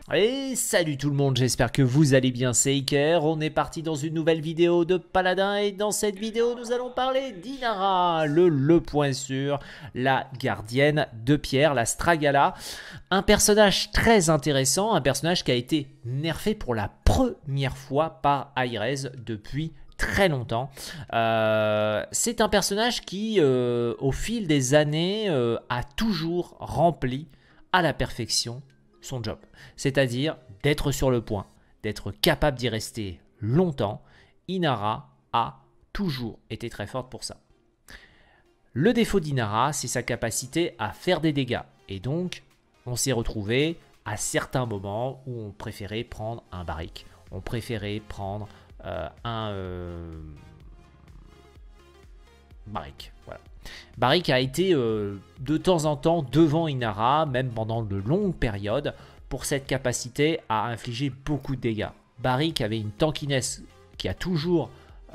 Et salut tout le monde, j'espère que vous allez bien, c'est Iker. On est parti dans une nouvelle vidéo de Paladin et dans cette vidéo nous allons parler d'Inara, le point sûr, la gardienne de pierre, la Stragala. Un personnage très intéressant, un personnage qui a été nerfé pour la première fois par Hi-Rez depuis très longtemps. C'est un personnage qui, au fil des années, a toujours rempli à la perfection son job, c'est-à-dire d'être sur le point, d'être capable d'y rester longtemps. Inara a toujours été très forte pour ça. Le défaut d'Inara, c'est sa capacité à faire des dégâts. Et donc, on s'est retrouvé à certains moments où on préférait prendre un Barik. On préférait prendre Barik, voilà. Barik a été de temps en temps devant Inara, même pendant de longues périodes, pour cette capacité à infliger beaucoup de dégâts. Barik avait une tankiness qui l'a toujours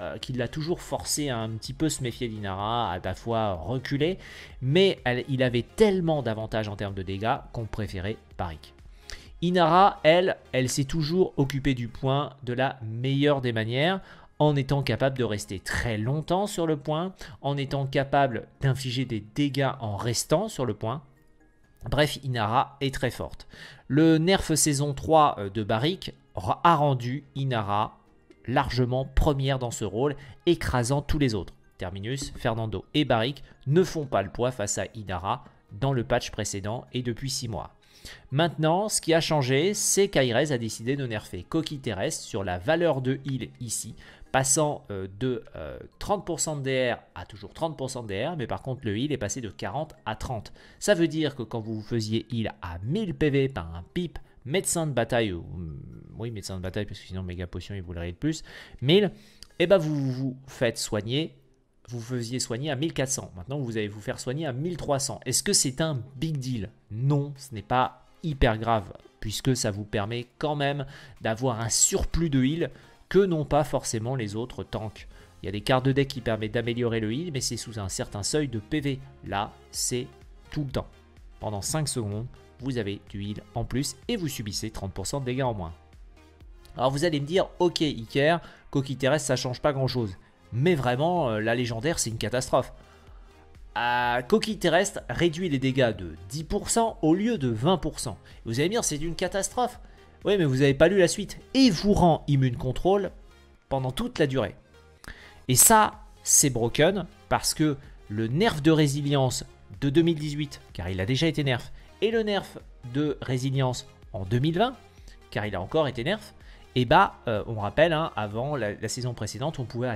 forcé à un petit peu se méfier d'Inara, à la fois reculer, mais il avait tellement d'avantages en termes de dégâts qu'on préférait Barik. Inara, elle s'est toujours occupée du point de la meilleure des manières, en étant capable de rester très longtemps sur le point, en étant capable d'infliger des dégâts en restant sur le point. Bref, Inara est très forte. Le nerf saison 3 de Barik a rendu Inara largement première dans ce rôle, écrasant tous les autres. Terminus, Fernando et Barik ne font pas le poids face à Inara dans le patch précédent et depuis 6 mois. Maintenant, ce qui a changé, c'est qu'Hi-Rez a décidé de nerfer Coquille Terrestre sur la valeur de heal ici, passant de 30% de DR à toujours 30% de DR, mais par contre le heal est passé de 40 à 30. Ça veut dire que quand vous faisiez heal à 1000 PV par un pipe, médecin de bataille, oui médecin de bataille parce que sinon méga potion il voudrait de plus, 1000, et ben vous vous faites soigner. Vous faisiez soigner à 1400. Maintenant, vous allez vous faire soigner à 1300. Est-ce que c'est un big deal? Non, ce n'est pas hyper grave, puisque ça vous permet quand même d'avoir un surplus de heal que n'ont pas forcément les autres tanks. Il y a des cartes de deck qui permettent d'améliorer le heal, mais c'est sous un certain seuil de PV. Là, c'est tout le temps. Pendant 5 secondes, vous avez du heal en plus et vous subissez 30% de dégâts en moins. Alors vous allez me dire, ok Iker, Coquille Terrestre, ça change pas grand-chose. Mais vraiment, la légendaire, c'est une catastrophe. Coquille Terrestre réduit les dégâts de 10% au lieu de 20%. Vous allez me dire, c'est une catastrophe. Oui, mais vous n'avez pas lu la suite. Et vous rend immune contrôle pendant toute la durée. Et ça, c'est broken parce que le nerf de résilience de 2018, car il a déjà été nerf, et le nerf de résilience en 2020, car il a encore été nerf, et bah, on rappelle, hein, avant la saison précédente, on pouvait à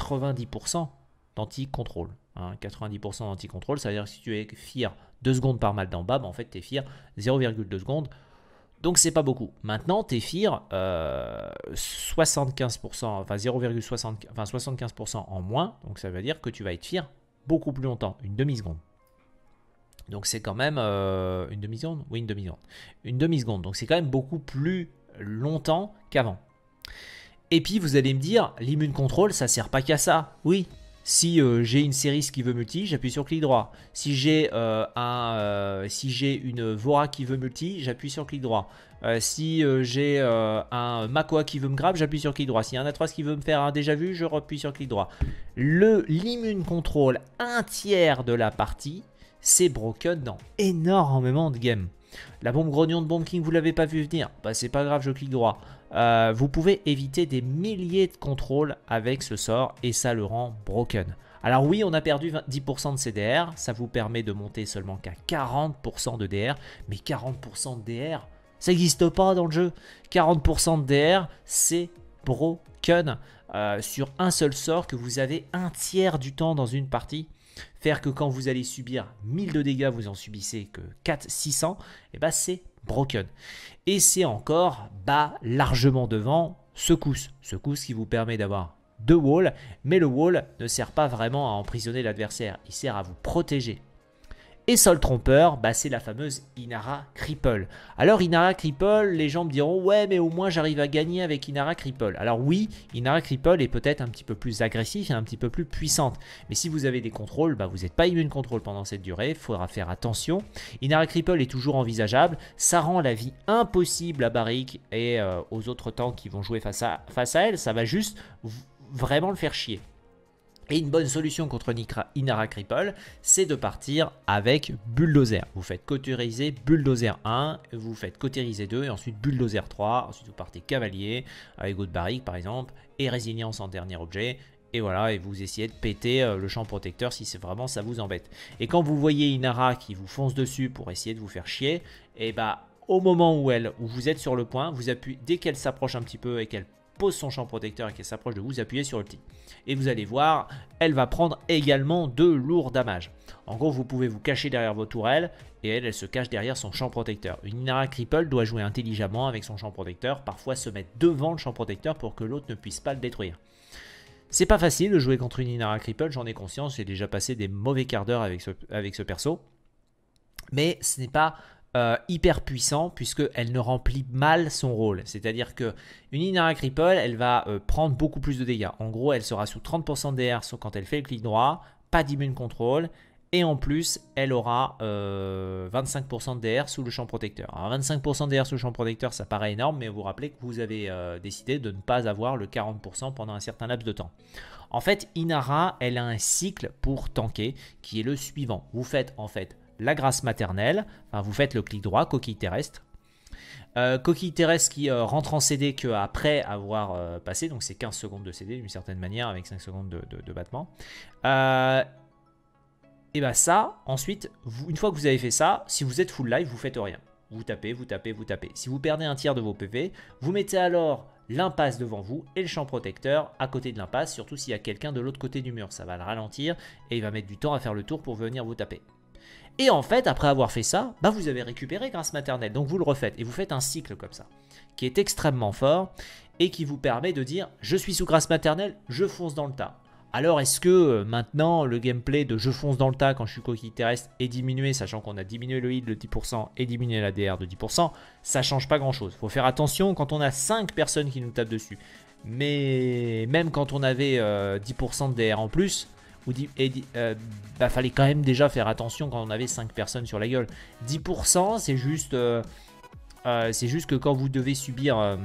90% d'anti-contrôle. Hein, 90% d'anti-contrôle, ça veut dire que si tu es fire 2 secondes par mal d'en bas, bah en fait, tu es fire 0,2 secondes. Donc, c'est pas beaucoup. Maintenant, tu es fire 75%, enfin 75% en moins. Donc, ça veut dire que tu vas être fire beaucoup plus longtemps, une demi-seconde. Donc, c'est quand même une demi-seconde. Oui, une demi-seconde. Une demi-seconde. Donc, c'est quand même beaucoup plus longtemps qu'avant. Et puis vous allez me dire, l'immune contrôle ça sert pas qu'à ça. Oui, si j'ai une série qui veut multi, j'appuie sur clic droit. Si j'ai une Vora qui veut multi, j'appuie sur clic droit. Si j'ai un Makoa qui veut me grab, j'appuie sur clic droit. Si y a un Atros qui veut me faire un déjà vu, je rappuie sur clic droit. L'immune contrôle, un tiers de la partie, c'est broken dans énormément de games. La bombe grognon de Bomb King, vous l'avez pas vu venir, bah, c'est pas grave, je clique droit. Vous pouvez éviter des milliers de contrôles avec ce sort et ça le rend broken. Alors oui, on a perdu 10% de CDR, ça vous permet de monter seulement qu'à 40% de DR, mais 40% de DR, ça n'existe pas dans le jeu. 40% de DR, c'est broken sur un seul sort que vous avez un tiers du temps dans une partie. Faire que quand vous allez subir 1000 de dégâts, vous en subissez que 400-600, et bah c'est broken. Et c'est encore largement devant secousse. Secousse qui vous permet d'avoir 2 walls, mais le wall ne sert pas vraiment à emprisonner l'adversaire, il sert à vous protéger. Et Sol Trompeur, bah, c'est la fameuse Inara Cripple. Alors Inara Cripple, les gens me diront ouais mais au moins j'arrive à gagner avec Inara Cripple. Alors oui, Inara Cripple est peut-être un petit peu plus agressif et un petit peu plus puissante. Mais si vous avez des contrôles, bah, vous n'êtes pas immune contrôle pendant cette durée, il faudra faire attention. Inara Cripple est toujours envisageable, ça rend la vie impossible à Barik et aux autres tanks qui vont jouer face à elle, ça va juste vraiment le faire chier. Et une bonne solution contre Inara Cripple, c'est de partir avec Bulldozer. Vous faites cautériser Bulldozer 1, vous faites cautériser 2 et ensuite Bulldozer 3. Ensuite vous partez Cavalier avec votre Barik par exemple et Résilience en dernier objet. Et voilà, et vous essayez de péter le champ protecteur si c'est vraiment ça vous embête. Et quand vous voyez Inara qui vous fonce dessus pour essayer de vous faire chier, et bah au moment où vous êtes sur le point, vous appuyez, dès qu'elle s'approche un petit peu et qu'elle pose son champ protecteur et qu'elle s'approche de vous, appuyez sur ulti. Et vous allez voir, elle va prendre également de lourds damages. En gros, vous pouvez vous cacher derrière vos tourelles et elle se cache derrière son champ protecteur. Une Inara Cripple doit jouer intelligemment avec son champ protecteur, parfois se mettre devant le champ protecteur pour que l'autre ne puisse pas le détruire. C'est pas facile de jouer contre une Inara Cripple, j'en ai conscience, j'ai déjà passé des mauvais quarts d'heure avec ce perso. Mais ce n'est pas hyper puissant puisqu'elle ne remplit mal son rôle. C'est-à-dire qu'une Inara Cripple, elle va prendre beaucoup plus de dégâts. En gros, elle sera sous 30% de DR quand elle fait le clic droit, pas d'immune contrôle, et en plus, elle aura 25% de DR sous le champ protecteur. Alors 25% de DR sous le champ protecteur, ça paraît énorme, mais vous vous rappelez que vous avez décidé de ne pas avoir le 40% pendant un certain laps de temps. En fait, Inara, elle a un cycle pour tanker qui est le suivant. Vous faites en fait la grâce maternelle, enfin, vous faites le clic droit, coquille terrestre. Coquille terrestre qui rentre en CD qu'après avoir passé, donc c'est 15 secondes de CD d'une certaine manière avec 5 secondes de battement. Et bien ça, ensuite, une fois que vous avez fait ça, si vous êtes full life, vous faites rien. Vous tapez, vous tapez, vous tapez. Si vous perdez un tiers de vos PV, vous mettez alors l'impasse devant vous et le champ protecteur à côté de l'impasse, surtout s'il y a quelqu'un de l'autre côté du mur. Ça va le ralentir et il va mettre du temps à faire le tour pour venir vous taper. Et en fait, après avoir fait ça, bah vous avez récupéré grâce maternelle. Donc vous le refaites et vous faites un cycle comme ça, qui est extrêmement fort et qui vous permet de dire « je suis sous grâce maternelle, je fonce dans le tas ». Alors est-ce que maintenant le gameplay de je fonce dans le tas quand je suis coquille terrestre est diminué, sachant qu'on a diminué le heal de 10% et diminué la DR de 10%, ça change pas grand chose. Il faut faire attention quand on a 5 personnes qui nous tapent dessus. Mais même quand on avait 10% de DR en plus, fallait quand même déjà faire attention quand on avait 5 personnes sur la gueule. 10% c'est juste que quand vous devez subir...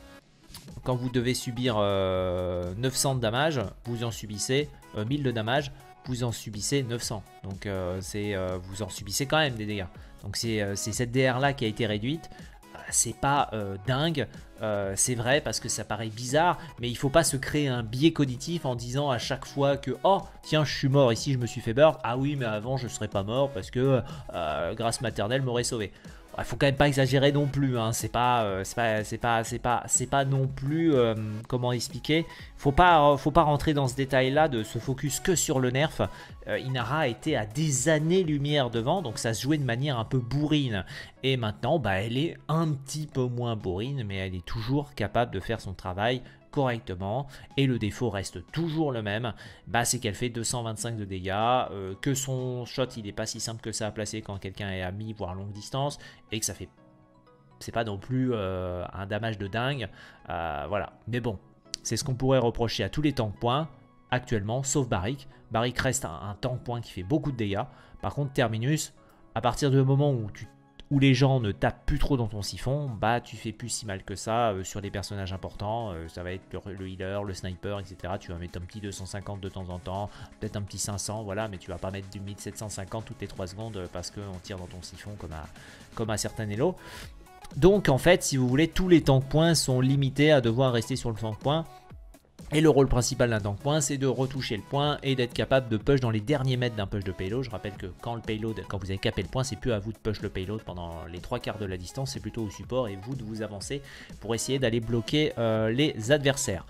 900 de damage, vous en subissez 1000 de damage, vous en subissez 900. Donc vous en subissez quand même des dégâts. Donc c'est cette DR là qui a été réduite. C'est pas dingue, c'est vrai parce que ça paraît bizarre, mais il faut pas se créer un biais cognitif en disant à chaque fois que oh tiens je suis mort ici, je me suis fait burn, ah oui mais avant je serais pas mort parce que grâce maternelle m'aurait sauvé. Il faut quand même pas exagérer non plus, hein. C'est pas non plus comment expliquer. Faut pas rentrer dans ce détail-là de se focus que sur le nerf. Inara était à des années-lumière devant, donc ça se jouait de manière un peu bourrine. Et maintenant, bah, elle est un petit peu moins bourrine, mais elle est toujours capable de faire son travail correctement, et le défaut reste toujours le même, bah, c'est qu'elle fait 225 de dégâts, que son shot il est pas si simple que ça à placer quand quelqu'un est à mi voire longue distance, et que ça fait, c'est pas non plus un damage de dingue, voilà, mais bon, c'est ce qu'on pourrait reprocher à tous les tank points actuellement, sauf Barik. Barik reste un tank point qui fait beaucoup de dégâts. Par contre Terminus, à partir du moment où les gens ne tapent plus trop dans ton siphon, bah tu fais plus si mal que ça sur les personnages importants, ça va être le healer, le sniper, etc. Tu vas mettre un petit 250 de temps en temps, peut-être un petit 500, voilà, mais tu vas pas mettre du 1750 toutes les 3 secondes parce qu'on tire dans ton siphon comme à certains Elo. Donc en fait, si vous voulez, tous les tank points sont limités à devoir rester sur le tank point. Et le rôle principal d'un tank point, c'est de retoucher le point et d'être capable de push dans les derniers mètres d'un push de payload. Je rappelle que quand vous avez capé le point, c'est plus à vous de push le payload pendant les 3 quarts de la distance, c'est plutôt au support et vous de vous avancer pour essayer d'aller bloquer les adversaires.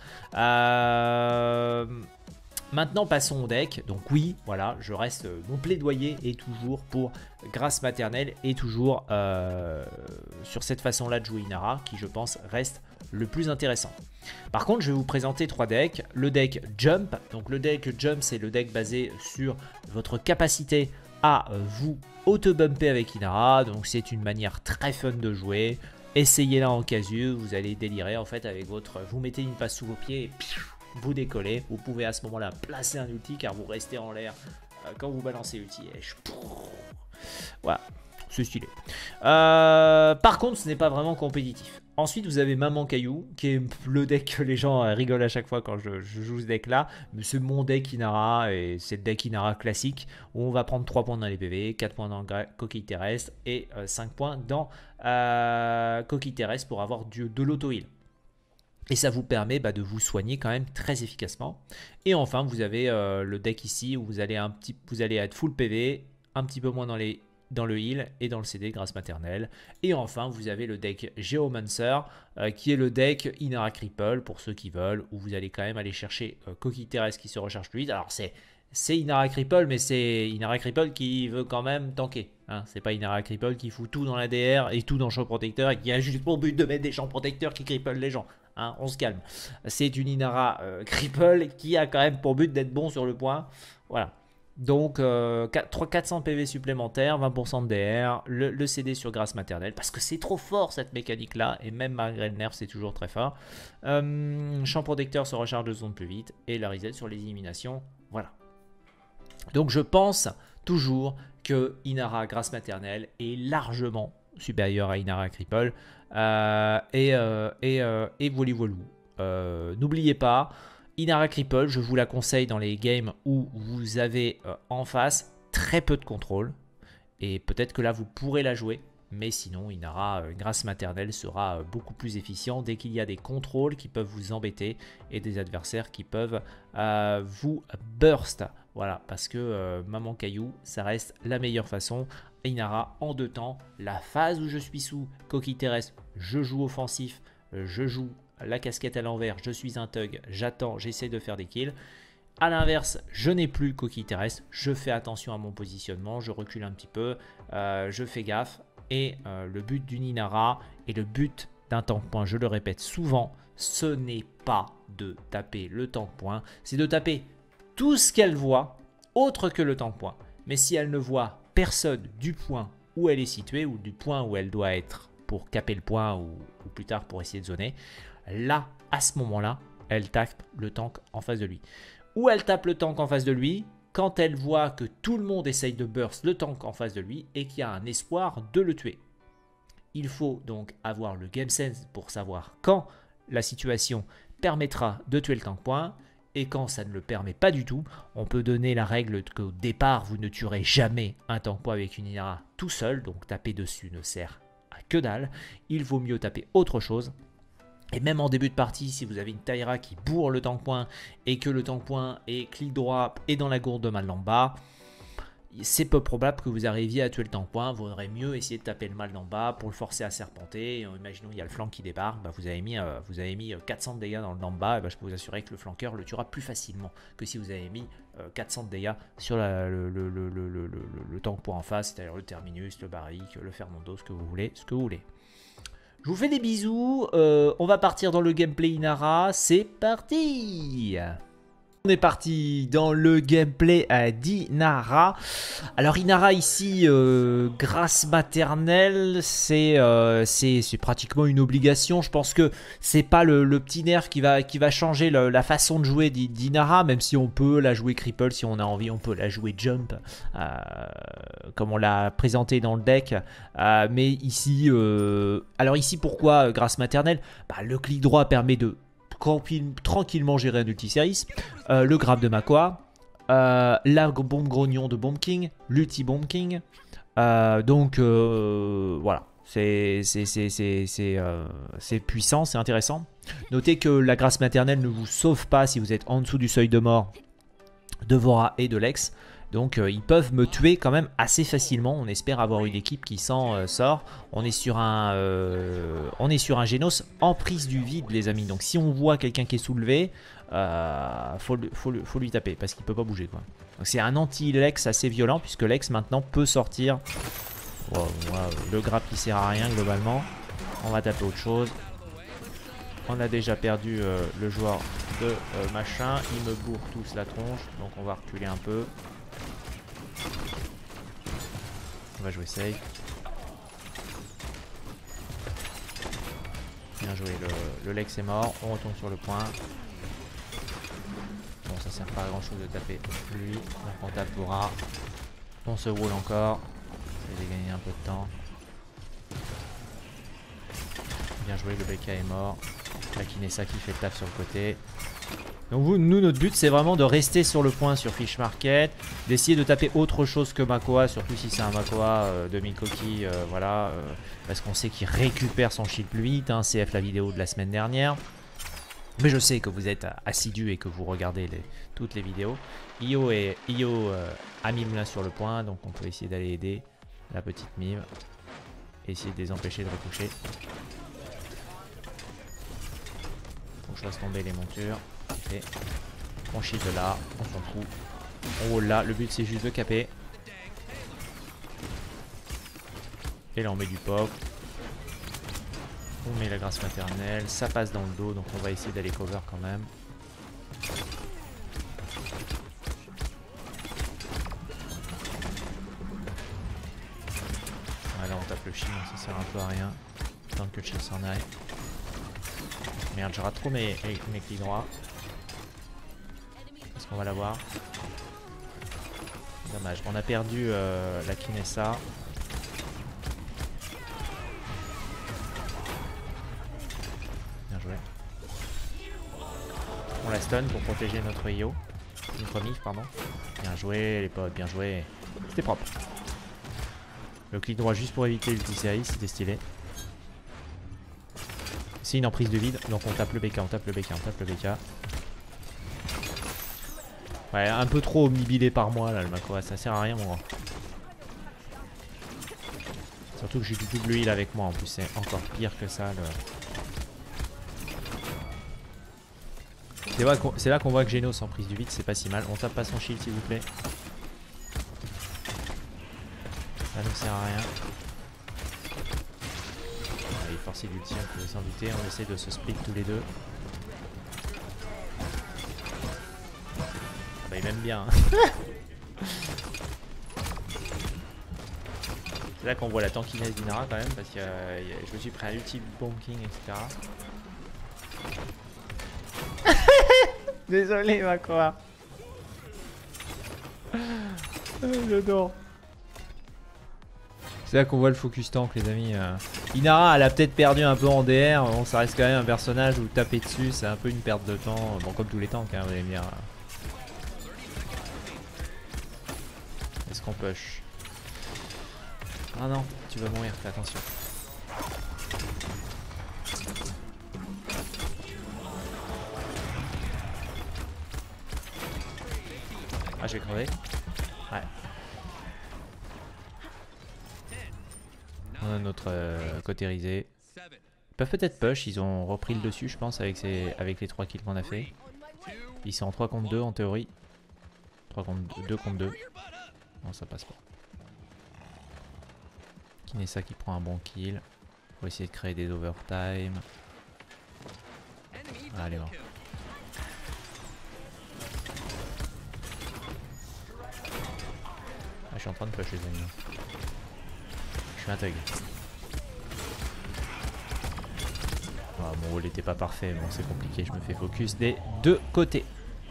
Maintenant passons au deck. Donc oui, voilà, je reste, mon plaidoyer est toujours pour grâce maternelle et toujours sur cette façon-là de jouer Inara qui je pense reste le plus intéressant. Par contre, je vais vous présenter 3 decks. Le deck Jump. Donc le deck Jump, c'est le deck basé sur votre capacité à vous auto-bumper avec Inara. Donc c'est une manière très fun de jouer. Essayez-la en casu, vous allez délirer en fait avec votre... Vous mettez une passe sous vos pieds et vous décollez. Vous pouvez à ce moment-là placer un ulti car vous restez en l'air quand vous balancez l'ulti. Voilà, c'est stylé. Par contre, ce n'est pas vraiment compétitif. Ensuite, vous avez Maman Caillou, qui est le deck que les gens rigolent à chaque fois quand je joue ce deck-là. C'est mon deck Inara, et c'est le deck Inara classique, où on va prendre 3 points dans les PV, 4 points dans Coquille Terrestre, et 5 points dans Coquille Terrestre pour avoir de l'auto-heal. Et ça vous permet de vous soigner quand même très efficacement. Et enfin, vous avez le deck ici, où vous allez être full PV, un petit peu moins dans le heal et dans le CD grâce maternelle. Et enfin, vous avez le deck Geomancer, qui est le deck Inara Cripple, pour ceux qui veulent, où vous allez quand même aller chercher Coquille Terrestre qui se recharge plus vite. Alors c'est Inara Cripple, mais c'est Inara Cripple qui veut quand même tanker. Hein. C'est pas Inara Cripple qui fout tout dans la DR et tout dans le champ protecteur et qui a juste pour but de mettre des champs protecteurs qui cripple les gens. Hein, on se calme. C'est une Inara Cripple qui a quand même pour but d'être bon sur le point. Voilà. Donc 400 PV supplémentaires, 20% de DR, le CD sur grâce maternelle, parce que c'est trop fort cette mécanique là, et même malgré le nerf c'est toujours très fort. Champ protecteur se recharge 2 secondes plus vite, et la reset sur les éliminations, voilà. Donc je pense toujours que Inara grâce maternelle est largement supérieur à Inara Cripple, et voilà voilà. N'oubliez pas, Inara Cripple, je vous la conseille dans les games où vous avez en face très peu de contrôle. Et peut-être que là, vous pourrez la jouer. Mais sinon, Inara, grâce maternelle, sera beaucoup plus efficient dès qu'il y a des contrôles qui peuvent vous embêter et des adversaires qui peuvent vous burst. Voilà, parce que Maman Caillou, ça reste la meilleure façon. Inara en 2 temps. La phase où je suis sous Coquille Terrestre, je joue offensif, je joue la casquette à l'envers, je suis un thug, j'attends, j'essaie de faire des kills. A l'inverse, je n'ai plus Coquille Terrestre, je fais attention à mon positionnement, je recule un petit peu, je fais gaffe. Et le but d'une Inara et le but d'un tank point, je le répète souvent, ce n'est pas de taper le tank point, c'est de taper tout ce qu'elle voit autre que le tank point. Mais si elle ne voit personne du point où elle est située ou du point où elle doit être pour caper le point ou plus tard pour essayer de zoner, là, à ce moment-là, elle tape le tank en face de lui. Ou elle tape le tank en face de lui quand elle voit que tout le monde essaye de burst le tank en face de lui et qu'il y a un espoir de le tuer. Il faut donc avoir le game sense pour savoir quand la situation permettra de tuer le tank point et quand ça ne le permet pas du tout. On peut donner la règle qu'au départ, vous ne tuerez jamais un tank point avec une Inara tout seul, donc taper dessus ne sert à que dalle. Il vaut mieux taper autre chose. Et même en début de partie, si vous avez une Taïra qui bourre le tank point et que le tank point est clic droit et dans la gourde de Mal-d'en-bas, c'est peu probable que vous arriviez à tuer le tank point. Vous aurez mieux essayer de taper le mal d'en bas pour le forcer à serpenter. Imaginons il y a le flanc qui débarque, vous avez mis 400 de dégâts dans le d'en bas, je peux vous assurer que le flanqueur le tuera plus facilement que si vous avez mis 400 de dégâts sur le tank point en face, c'est-à-dire le terminus, le barrique, le Fernando, ce que vous voulez. Je vous fais des bisous, on va partir dans le gameplay Inara, c'est parti! On est parti dans le gameplay d'Inara. Alors Inara ici, grâce maternelle, c'est pratiquement une obligation. Je pense que c'est pas le petit nerf qui va changer la façon de jouer d'Inara, même si on peut la jouer cripple, si on a envie, on peut la jouer jump, comme on l'a présenté dans le deck. Mais ici, alors ici pourquoi grâce maternelle? Le clic droit permet de tranquillement gérer un ulti-service, le grab de Makwa, la bombe grognon de Bomb King, l'ulti Bomb King, donc voilà, c'est puissant, c'est intéressant. Notez que la grâce maternelle ne vous sauve pas si vous êtes en dessous du seuil de mort de Vora et de Lex. Donc ils peuvent me tuer quand même assez facilement. On espère avoir une équipe qui s'en sort. On est sur un Genos en prise du vide les amis. Donc si on voit quelqu'un qui est soulevé, faut lui taper parce qu'il peut pas bouger quoi. Donc c'est un anti-Lex assez violent puisque Lex maintenant peut sortir. Wow, le grab qui sert à rien globalement. On va taper autre chose. On a déjà perdu le joueur de machin. Il me bourre tous la tronche. Donc on va reculer un peu. On va jouer safe. Bien joué, le Lex est mort. On retourne sur le point. Bon, ça sert pas à grand chose de taper lui. Donc on tape Bora. On se roule encore. Ça va gagner un peu de temps. Bien joué, le BK est mort. La Kinessa qui fait le taf sur le côté. Donc nous, notre but, c'est vraiment de rester sur le point sur Fish Market, d'essayer de taper autre chose que Makoa, surtout si c'est un Makoa de Mikoki, voilà, parce qu'on sait qu'il récupère son shield plus vite, hein, CF la vidéo de la semaine dernière. Mais je sais que vous êtes assidus et que vous regardez toutes les vidéos. Io a Mime là sur le point, donc on peut essayer d'aller aider la petite Mime, essayer de les empêcher de retoucher. Faut que je fasse tomber les montures. Et on shield là, on s'en fout. On roule là, le but c'est juste de caper. Et là on met du pop. On met la grâce maternelle, ça passe dans le dos, donc on va essayer d'aller cover quand même. Voilà, on tape le shield, ça sert un peu à rien. Tant que le shield s'en aille. Merde, je rate trop mes clics droits. Est-ce qu'on va l'avoir? Dommage, on a perdu la Kinessa. Bien joué. On la stun pour protéger notre Io. Notre Mif, pardon. Bien joué les potes, bien joué. C'était propre. Le clic droit juste pour éviter l'ulti-série, c'était stylé. C'est une emprise de vide, donc on tape le BK, on tape le BK, on tape le BK. Ouais, un peu trop omnibilé par moi là le Makoa, ça sert à rien mon grand. Surtout que j'ai du double heal avec moi en plus, c'est encore pire que ça. C'est là qu'on voit que Genos en prise du vide, c'est pas si mal. On tape pas son shield s'il vous plaît. Ça ne sert à rien. Il est forcé d'ulti, on pouvait s'en douter, on essaie de se split tous les deux. Bah il m'aime bien. C'est là qu'on voit la tankiness d'Inara quand même, parce que je me suis pris un ulti bonking, etc. Désolé Makoa. J'adore. C'est là qu'on voit le focus tank les amis. Inara elle a peut-être perdu un peu en DR, bon ça reste quand même un personnage où taper dessus c'est un peu une perte de temps, bon comme tous les tanks hein, vous allez me dire. Est-ce qu'on push? Ah non, tu vas mourir, fais attention. Ah je vais crever. Ouais. On a notre cotérisé. Ils peuvent peut-être push, ils ont repris le dessus je pense avec les 3 kills qu'on a fait. Ils sont en 3 contre 2 en théorie. 3 contre 2 contre 2. Non ça passe pas. Kinessa qui prend un bon kill. Faut essayer de créer des overtime. Ah, elle est morte. Ah, je suis en train de push les amis. Je suis un thug. Ah, mon rôle n'était pas parfait, bon c'est compliqué, je me fais focus des deux côtés.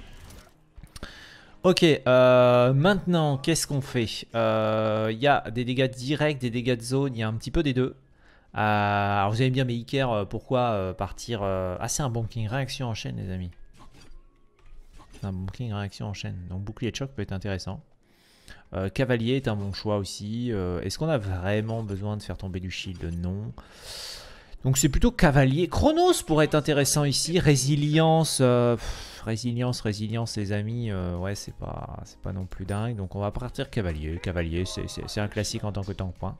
Ok, maintenant qu'est-ce qu'on fait? Il y a des dégâts directs, des dégâts de zone, il y a un petit peu des deux. Alors vous allez me dire mais Iker, pourquoi partir... Ah c'est un bonking réaction en chaîne les amis. Un bonking réaction en chaîne, donc bouclier de choc peut être intéressant. Cavalier est un bon choix aussi. Est-ce qu'on a vraiment besoin de faire tomber du shield? Non. Donc c'est plutôt cavalier. Chronos pourrait être intéressant ici. Résilience, résilience les amis. Ouais c'est pas non plus dingue. Donc on va partir cavalier. Cavalier c'est un classique en tant que tank point.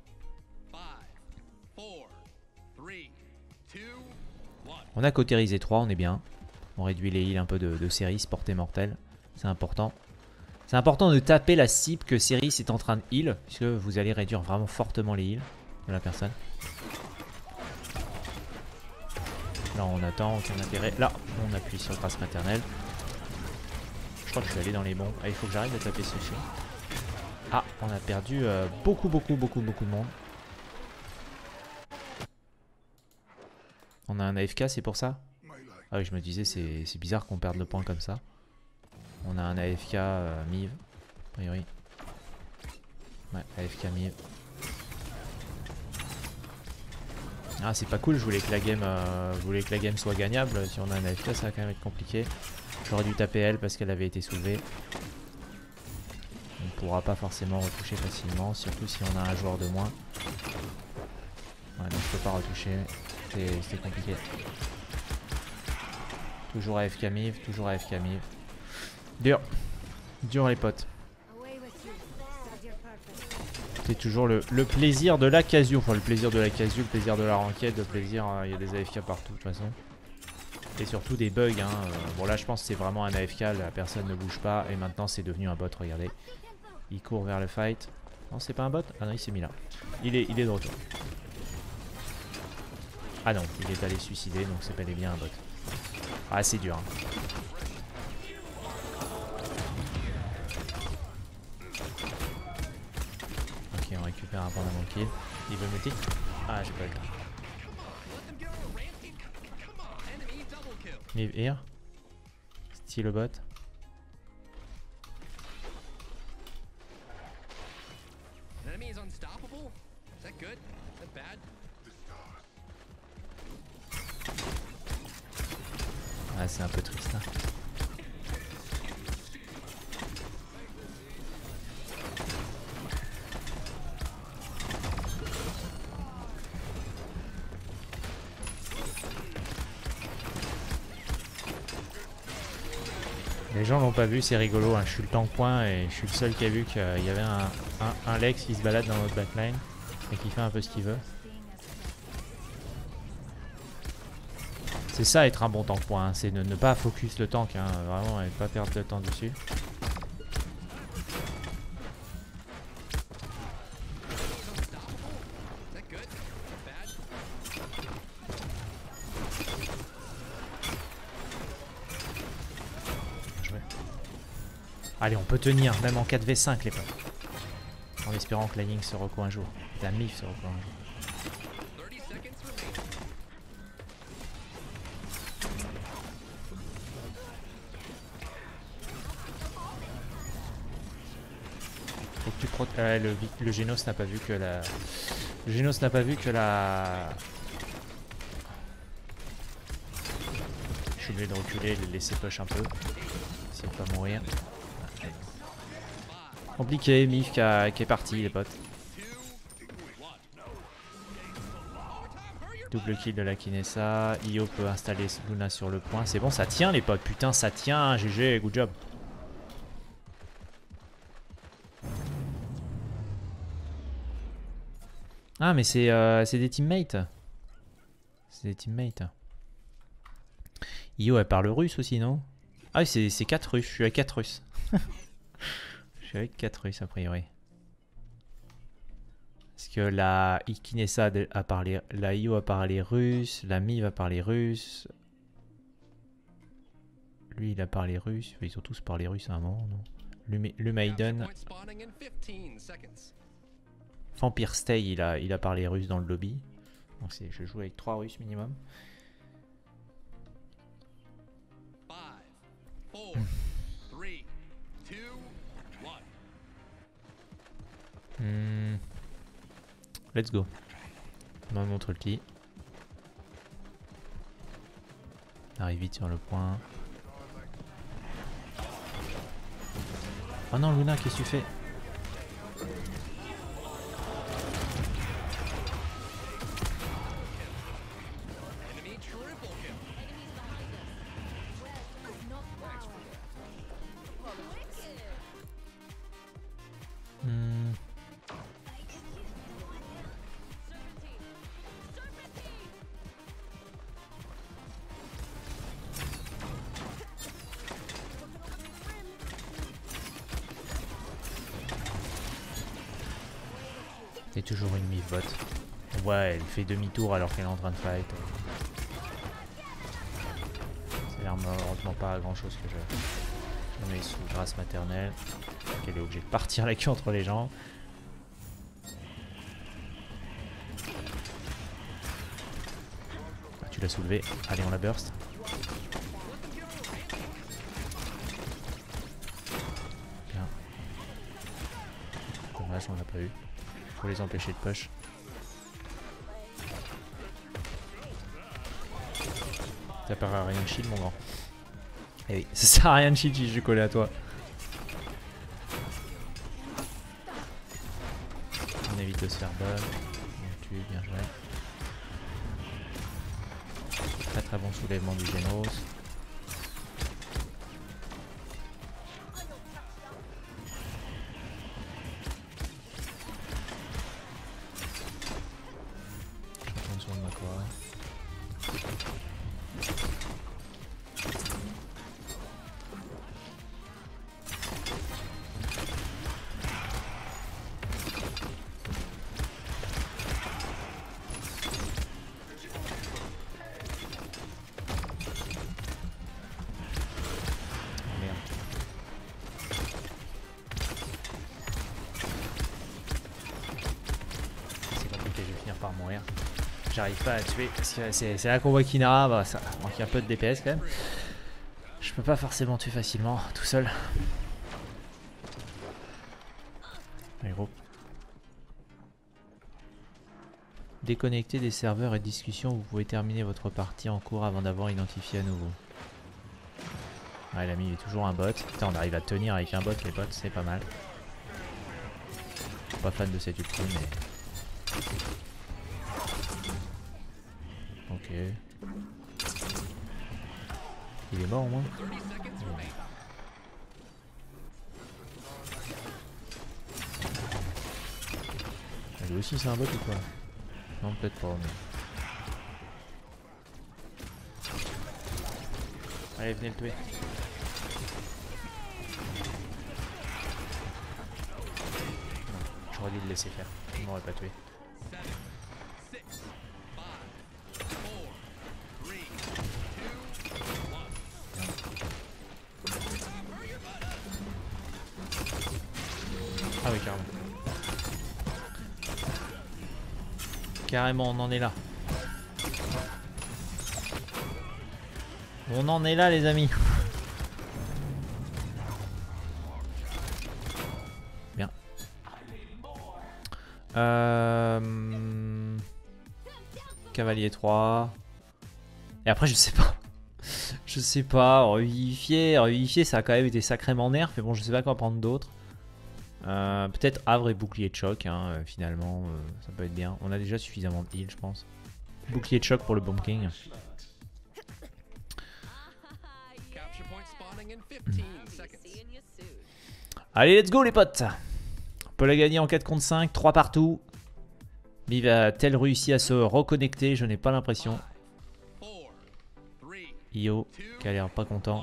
On a cautérisé 3, on est bien. On réduit les heals un peu de Ceris, portée mortelle. C'est important. C'est important de taper la cible que Ceris est en train de heal, puisque vous allez réduire vraiment fortement les heals de la personne. Là on attend, aucun intérêt. Là on appuie sur grâce maternelle. Je crois que je suis allé dans les bons. Ah, il faut que j'arrête de taper ce chien. Ah, on a perdu beaucoup de monde. On a un AFK, c'est pour ça? Ah oui, je me disais, c'est bizarre qu'on perde le point comme ça. On a un AFK Miv, a priori. Ouais, AFK Miv. Ah, c'est pas cool, je voulais que la game soit gagnable. Si on a un AFK, ça va quand même être compliqué. J'aurais dû taper elle parce qu'elle avait été soulevée. On ne pourra pas forcément retoucher facilement, surtout si on a un joueur de moins. Ouais, donc je peux pas retoucher. C'est compliqué. Toujours AFK Miv, toujours AFK Miv. Dur. Dur les potes. C'est toujours le plaisir de la casu. Enfin le plaisir de la casu, le plaisir de la ranked, le plaisir, il y a des AFK partout de toute façon. Et surtout des bugs. Hein. Bon là je pense que c'est vraiment un AFK, la personne ne bouge pas. Et maintenant c'est devenu un bot, regardez. Il court vers le fight. Non c'est pas un bot? Ah non il s'est mis là. Il est de retour. Ah non, il est allé se suicider donc c'est bel et bien un bot. Ah c'est dur. Hein. Ok on récupère un point d'un kill. Il veut multi. Ah j'ai pas le temps. Miv here. Style bot. Ah c'est un peu triste hein. Les gens l'ont pas vu, c'est rigolo, hein. Je suis le tank point et je suis le seul qui a vu qu'il y avait un Lex qui se balade dans notre backline et qui fait un peu ce qu'il veut. C'est ça être un bon tank point, hein. C'est de ne pas focus le tank, hein. Vraiment, et ne pas perdre le temps dessus. Allez, on peut tenir, même en 4v5 les potes. En espérant que la Ying se reco un jour. La Mif se reco un jour. Faut que tu le Genos n'a pas vu que la... Le Genos n'a pas vu que la... Je suis obligé de reculer, de le laisser push un peu. Essayer de pas mourir. Compliqué, Mif qui est parti les potes. Double kill de la Kinessa. Io peut installer Luna sur le point. C'est bon, ça tient les potes. Putain, ça tient. GG, good job. Ah, mais c'est des teammates. C'est des teammates. Io, elle parle russe aussi, non? Ah oui, c'est 4 russes. Je suis avec 4 russes. Je suis avec 4 russes a priori. Parce que la Kinessa a parlé, la Io a parlé russe, la Mi va parler russe. Lui il a parlé russe, ils ont tous parlé russe à un moment, non? Le Maiden. Vampire Stay il a parlé russe dans le lobby. Donc je joue avec 3 russes minimum. Let's go. On montre ulti. On arrive vite sur le point. Oh non Luna, qu'est-ce que tu fais? C'est toujours une Mif bot. Ouais, elle fait demi-tour alors qu'elle est en train de fight. Ça a l'air malheureusement pas grand chose que je On est sous grâce maternelle. Elle est obligée de partir la queue entre les jambes. Ah, tu l'as soulevé. Allez, on la burst. Bien. Dommage, on l'a pas eu. Faut les empêcher de push. Ça sert à rien de shield, mon grand. Eh oui, ça sert à rien de shield si je suis collé à toi. On évite de se faire bug. On tue, bien joué. Très très bon soulèvement du Genos. Je retourne sur le Makora. Par mourir. J'arrive pas à tuer parce que c'est là qu'on voit qu'Inara, bah, ça manque un peu de DPS quand même. Je peux pas forcément tuer facilement tout seul. Allez gros. Déconnecter des serveurs et discussions, vous pouvez terminer votre partie en cours avant d'avoir identifié à nouveau. Ouais, l'ami il est toujours un bot. Putain, on arrive à tenir avec un bot, les bots c'est pas mal. Je suis pas fan de cette ultime mais... Ok. Il est mort au moins. Lui aussi c'est un bot ou quoi? Non peut-être pas mais... Allez venez le tuer. J'aurais dû le laisser faire. Il m'aurait pas tué. Ah oui, carrément. Carrément, on en est là. On en est là, les amis. Bien. Cavalier 3. Et après, je sais pas. Je sais pas. Revivifier, ça a quand même été sacrément nerf. Mais bon, je sais pas quoi prendre d'autre. Peut-être havre et bouclier de choc, hein, finalement, ça peut être bien. On a déjà suffisamment de heal, je pense. Bouclier de choc pour le Bomb King. Allez, let's go les potes. On peut la gagner en 4 contre 5, 3 partout. Viv a-t-elle réussi à se reconnecter? Je n'ai pas l'impression. Io, qui a l'air pas content.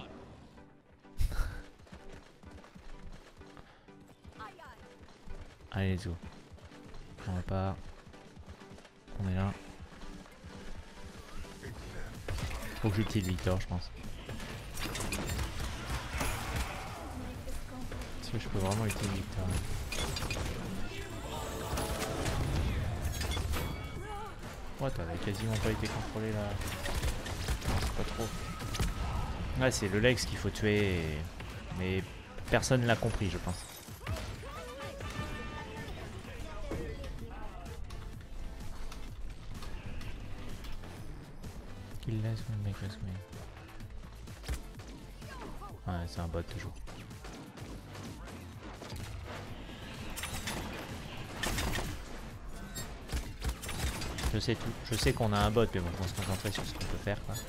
Allez, let's go. On repart. On est là. Faut que j'utilise Victor, je pense. Est-ce que je peux vraiment utiliser Victor? Ouais, t'avais quasiment pas été contrôlé là. Non, c'est pas trop. Ouais, c'est le Lex qu'il faut tuer. Mais personne l'a compris, je pense. Kill less will make us win. Ouais, c'est un bot toujours. Je sais tout. Je sais qu'on a un bot, mais bon, on va se concentrer sur ce qu'on peut faire, quoi.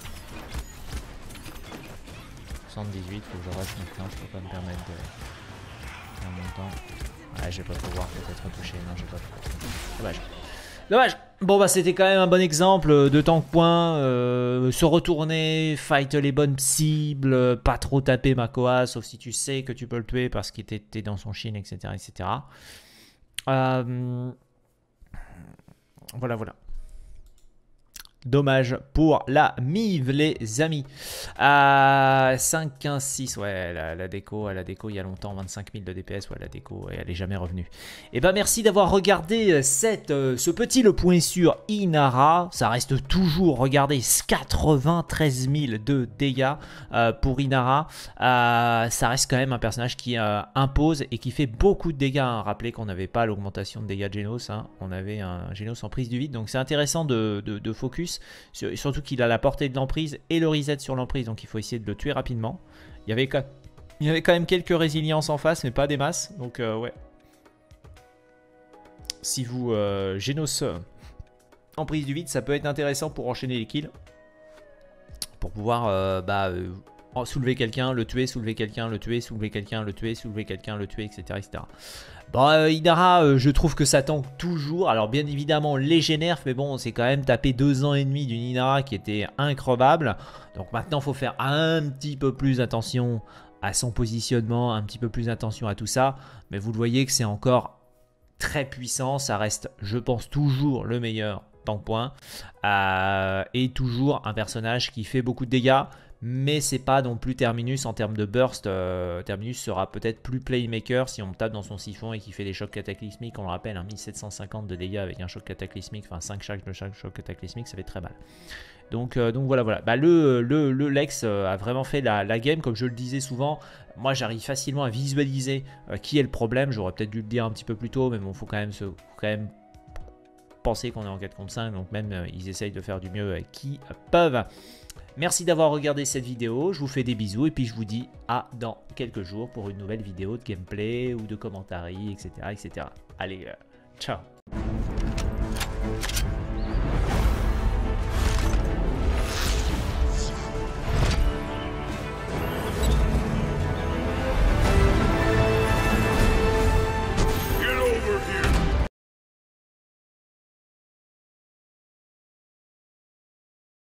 78, faut que je rush maintenant, je peux pas me permettre de faire mon temps. Ouais, je vais pas pouvoir peut-être toucher, non, je vais pas pouvoir. Dommage. Dommage. Bon bah c'était quand même un bon exemple de tank point, se retourner, fight les bonnes cibles, pas trop taper Makoa, sauf si tu sais que tu peux le tuer parce qu'il était dans son shin, etc. etc. Voilà, voilà. Dommage pour la Mive, les amis. 5, 15, 6. Ouais, la déco, il y a longtemps. 25 000 de DPS. Ouais, la déco, elle est jamais revenue. Et ben, merci d'avoir regardé ce petit le point sur Inara. Ça reste toujours, regardez, 93 000 de dégâts pour Inara. Ça reste quand même un personnage qui impose et qui fait beaucoup de dégâts. Hein. Rappelez qu'on n'avait pas l'augmentation de dégâts de Genos. Hein. On avait un Genos en prise du vide. Donc, c'est intéressant de focus. Surtout qu'il a la portée de l'emprise et le reset sur l'emprise, donc il faut essayer de le tuer rapidement. Il y avait quand même quelques résiliences en face, mais pas des masses, donc ouais. Si vous Genos en prise du vide, ça peut être intéressant pour enchaîner les kills. Pour pouvoir soulever quelqu'un, le tuer, soulever quelqu'un, le tuer, soulever quelqu'un, le tuer, soulever quelqu'un, le tuer, etc. etc. Bon, Inara, je trouve que ça tank toujours. Alors, bien évidemment, léger nerf, mais bon, c'est quand même tapé 2 ans et demi d'une Inara qui était increvable. Donc maintenant, il faut faire un petit peu plus attention à son positionnement, un petit peu plus attention à tout ça. Mais vous le voyez que c'est encore très puissant. Ça reste, je pense, toujours le meilleur tank point. Et toujours un personnage qui fait beaucoup de dégâts. Mais c'est pas non plus Terminus en termes de burst. Terminus sera peut-être plus playmaker si on tape dans son siphon et qu'il fait des chocs cataclysmiques. On le rappelle, 1750 de dégâts avec un choc cataclysmique, enfin 5 chocs de choc cataclysmique, ça fait très mal. Donc voilà. Bah, le Lex a vraiment fait la game, comme je le disais souvent. Moi, j'arrive facilement à visualiser qui est le problème. J'aurais peut-être dû le dire un petit peu plus tôt, mais bon, faut quand même penser qu'on est en 4 contre 5. Donc même, ils essayent de faire du mieux qu'ils peuvent. Merci d'avoir regardé cette vidéo, je vous fais des bisous et puis je vous dis à dans quelques jours pour une nouvelle vidéo de gameplay ou de commentary, etc. etc. Allez, ciao.